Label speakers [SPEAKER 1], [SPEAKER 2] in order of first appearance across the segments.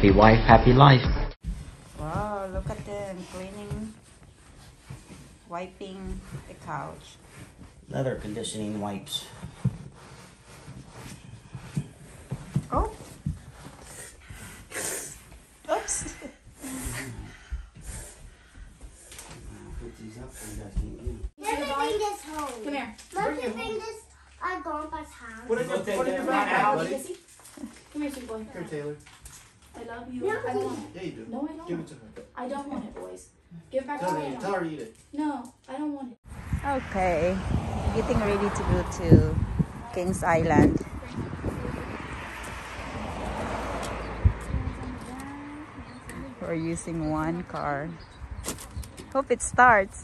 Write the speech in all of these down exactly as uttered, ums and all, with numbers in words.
[SPEAKER 1] Happy wife, happy life.
[SPEAKER 2] Wow, look at them cleaning, wiping the couch.
[SPEAKER 3] Leather conditioning wipes.
[SPEAKER 2] Oh. Oops.
[SPEAKER 3] Put these up so you guys can get them.
[SPEAKER 4] Let me bring this home.
[SPEAKER 5] Come here.
[SPEAKER 4] Let me bring this our grandpa's house.
[SPEAKER 5] Put it in your, put it in your bag, buddy. Come here, sweet boy.
[SPEAKER 6] Here, Taylor.
[SPEAKER 5] I love you. I don't want it.
[SPEAKER 6] Yeah, you do.
[SPEAKER 5] No, I don't.
[SPEAKER 6] Give it to her.
[SPEAKER 5] I don't want it, boys. Give it back
[SPEAKER 6] Tell
[SPEAKER 5] to
[SPEAKER 6] her,
[SPEAKER 5] me.
[SPEAKER 6] tell her to eat it.
[SPEAKER 5] No, I don't want it.
[SPEAKER 2] Okay, getting ready to go to Kings Island. We're using one car. Hope it starts.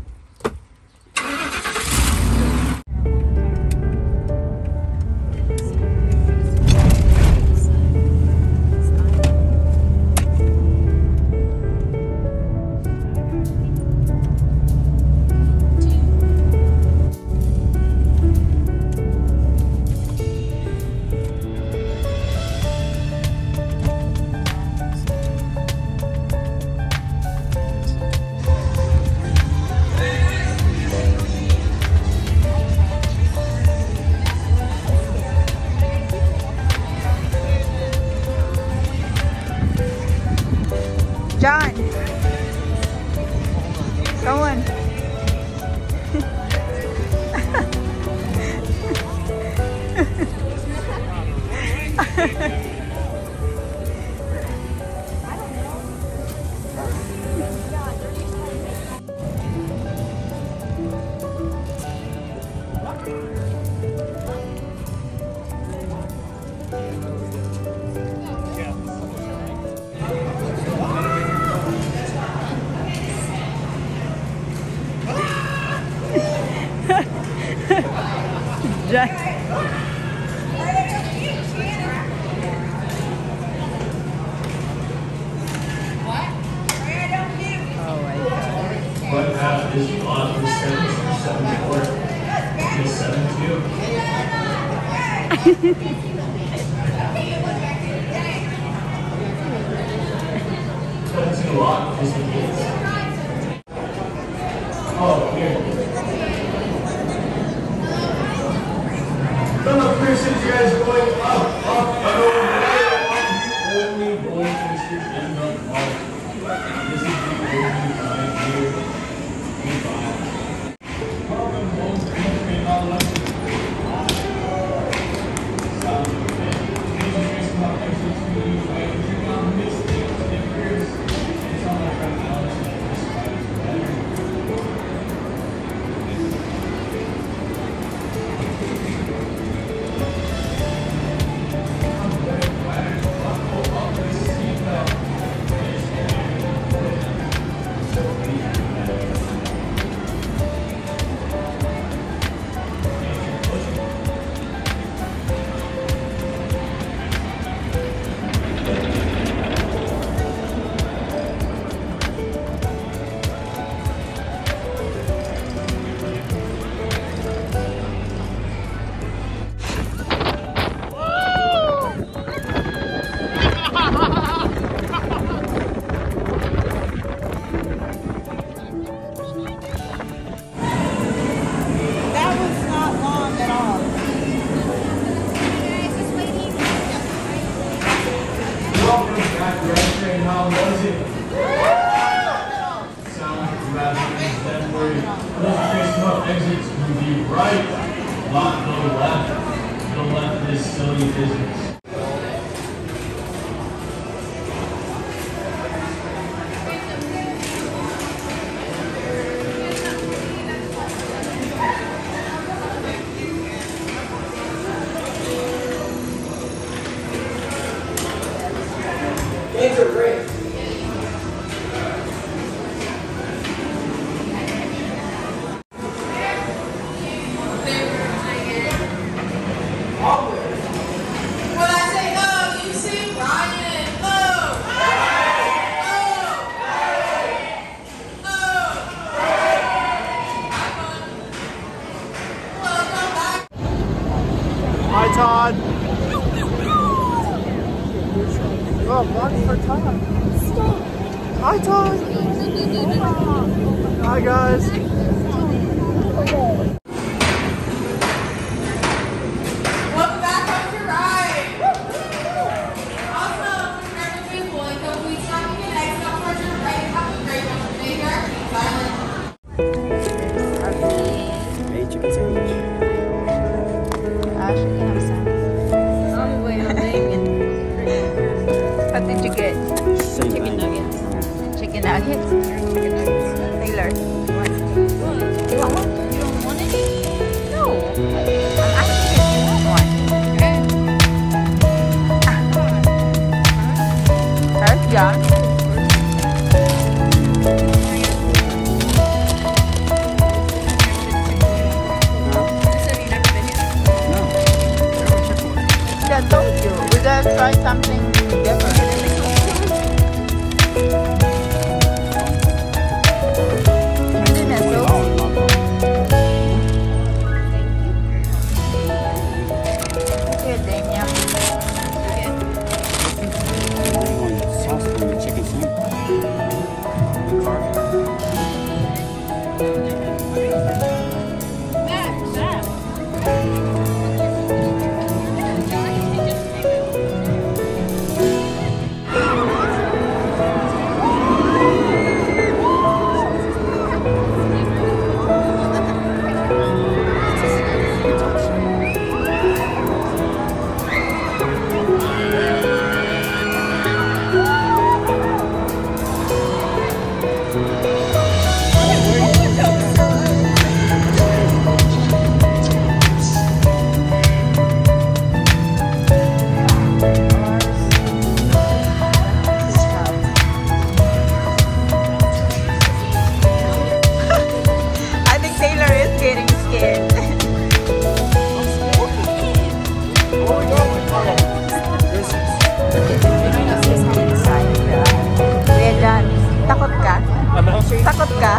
[SPEAKER 2] John, come on. Jack. Oh my God.
[SPEAKER 7] What half is on the seven, seventy-four? Is seven two? That's a lot, just in case. Oh, here. Some of the since you guys are going up, up, and over, right, up, you only going to the street in the park. This is the only time here. Goodbye. Welcome home to Country and all that. Stop. Please increase my exit to you. I am drinking on the mixed things. It's on my friend Alex. How was it? Sound rather than worry. Those facing up exits will be right, not the left. The left is silly business.
[SPEAKER 6] Games are great.
[SPEAKER 2] Hi, Todd. Hi, guys.
[SPEAKER 5] Welcome back on your ride. Awesome. Remember to pull and go please stop your next stop towards your right. Have a great one. Stay here. Keep silent.
[SPEAKER 3] Hey, chicken sandwich.
[SPEAKER 2] Ashley, you have some. What did you get?
[SPEAKER 3] Same
[SPEAKER 2] Chicken
[SPEAKER 3] thing.
[SPEAKER 2] nuggets. Chicken nuggets? Taylor, you want, you want one? You don't want it? No. I'm asking if you want one. Okay. That's young. I told you, we gotta try something different. Isn't it so? Good, Dania.
[SPEAKER 3] Sauce for the chicken
[SPEAKER 2] I think Taylor is getting scared. Kuya John, takot ka? Takot ka?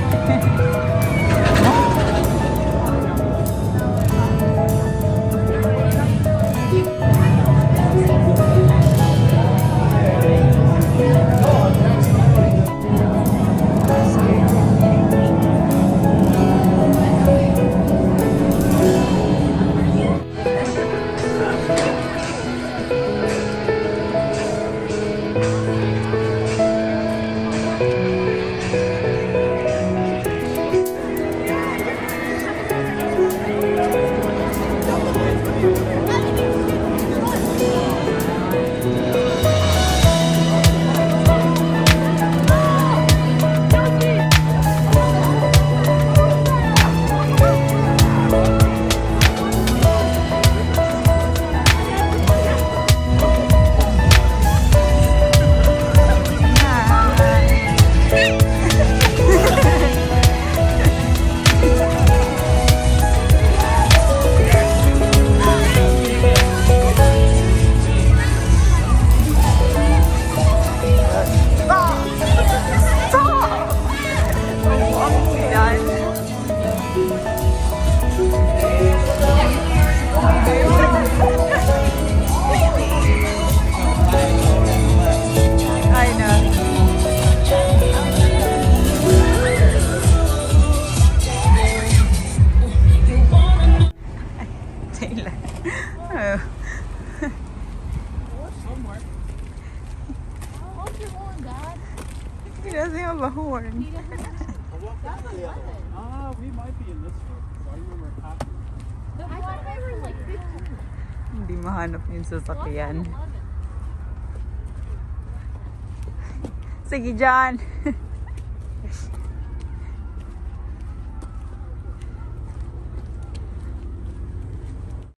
[SPEAKER 2] He doesn't have a horn.
[SPEAKER 3] Ah, we might be in this one. I remember half.
[SPEAKER 5] I thought they were like fifteen.
[SPEAKER 2] Hindi mahanap yung sasakyan. Sige, John.